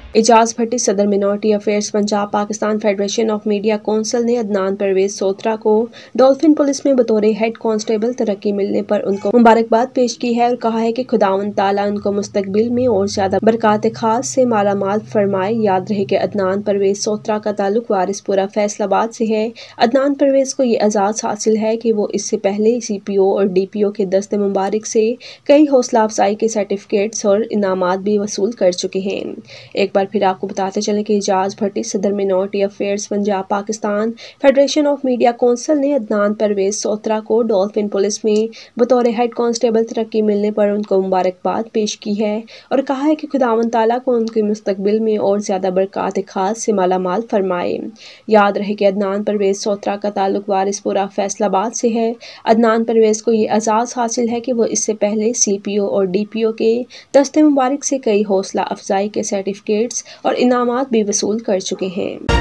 एजाज भट्टी सदर minority affairs Punjab Pakistan federation of media council ने अदनान परवेज सोत्रा को डॉल्फिन पुलिस में बतौर हेड कांस्टेबल तरक्की मिलने पर उनको मुबारकबाद पेश की है और कहा है कि खुदावंद ताला उनको मुस्तकबिल में और ज्यादा बरकत खास से मालामाल फरमाए। याद रहे कि अदनान परवेज सोत्रा का ताल्लुक वारिसपुरा फैसलाबाद से है। अदनान परवेज को ये एजाज हासिल है कि वो इससे पहले CPO और DPO के दस्ते मुबारक से कई हौसला अफजाई के सर्टिफिकेट्स और इनामात भी वसूल कर चुके हैं। एक बार फिर आपको बताते चलें कि एजाज भट्टी सदर minority affairs Punjab Pakistan federation of media council ने अदनान परवेज सोत्रा को डॉल्फिन पुलिस में बतौर हेड कांस्टेबल तरक्की मिलने पर उनको मुबारकबाद पेश की है और कहा है कि खुदावंद ताला को उनके मुस्तकबिल में और ज्यादा बरकत खास से मालामाल फरमाए। याद रहे कि अदनान परवेज सोत्रा का ताल्लुक वारिसपुरा फैसलाबाद से है। अदनान परवेज को ये एजाज हासिल है कि वो इससे पहले CPO और DPO के दस्ते मुबारक से कई हौसला अफजाई के सर्टिफिकेट्स और इनामात भी वसूल कर चुके हैं।